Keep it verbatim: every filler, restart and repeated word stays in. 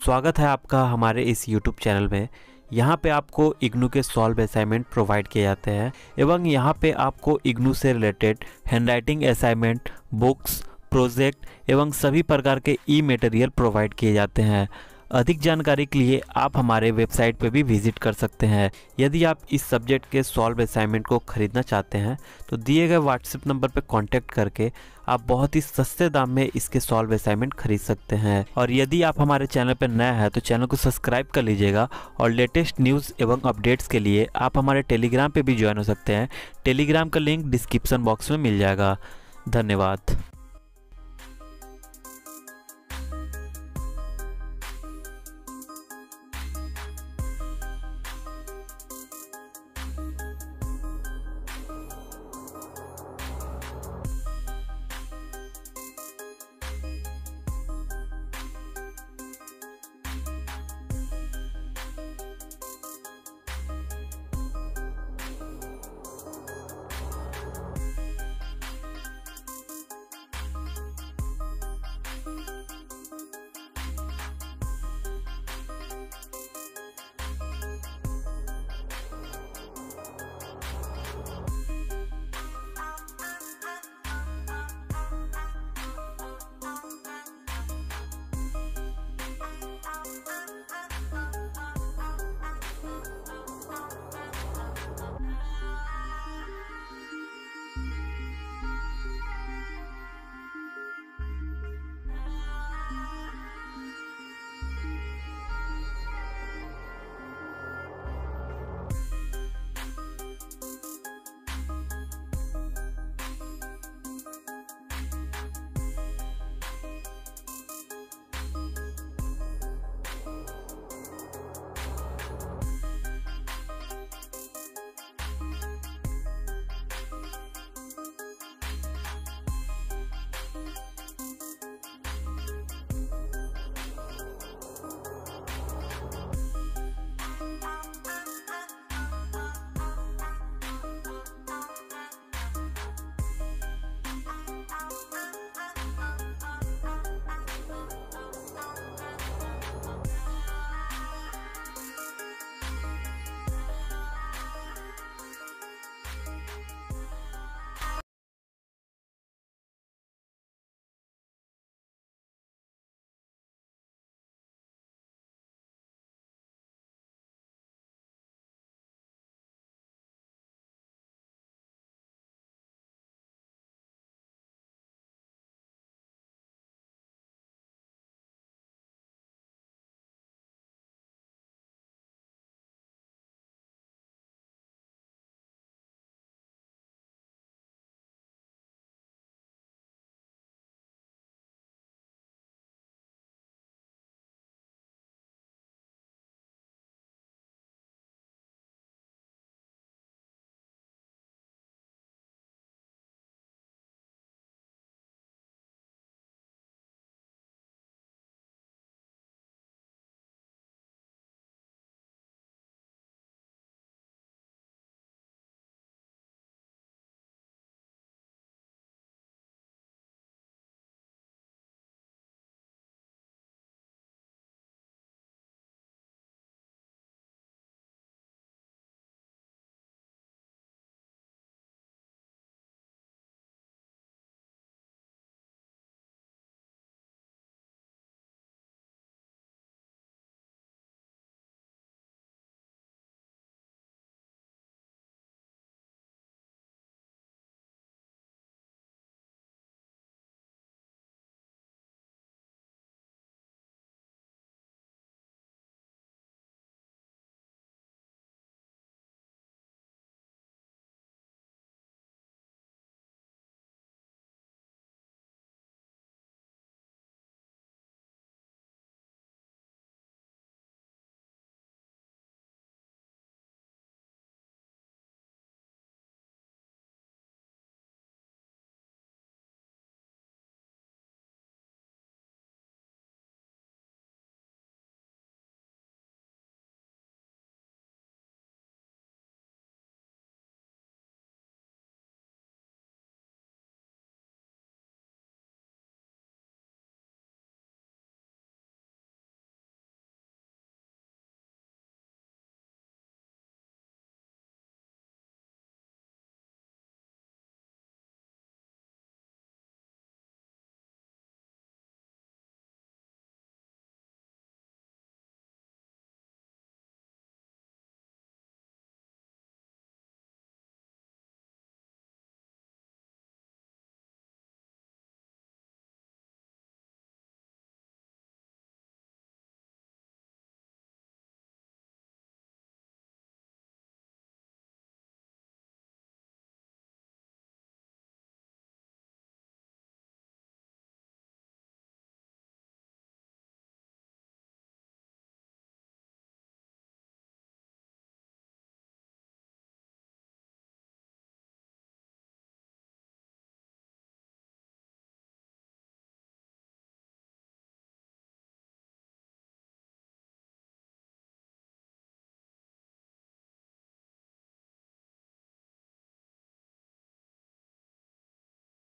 स्वागत है आपका हमारे इस यूट्यूब चैनल में। यहाँ पे आपको इग्नू के सॉल्व असाइनमेंट प्रोवाइड किए जाते हैं एवं यहाँ पे आपको इग्नू से related handwriting assignment, books, project एवं सभी प्रकार के ई मटेरियल प्रोवाइड किए जाते हैं। अधिक जानकारी के लिए आप हमारे वेबसाइट पे भी विजिट कर सकते हैं। यदि आप इस सब्जेक्ट के सॉल्व असाइनमेंट को खरीदना चाहते हैं तो दिए गए व्हाट्सएप नंबर पर कांटेक्ट करके आप बहुत ही सस्ते दाम में इसके सॉल्व असाइनमेंट खरीद सकते हैं। और यदि आप हमारे चैनल पर नया है तो चैनल को सब्सक्राइब कर लीजिएगा और लेटेस्ट न्यूज़ एवं अपडेट्स के लिए आप हमारे टेलीग्राम पे भी ज्वाइन हो सकते हैं। टेलीग्राम का लिंक डिस्क्रिप्शन बॉक्स में मिल जाएगा। धन्यवाद।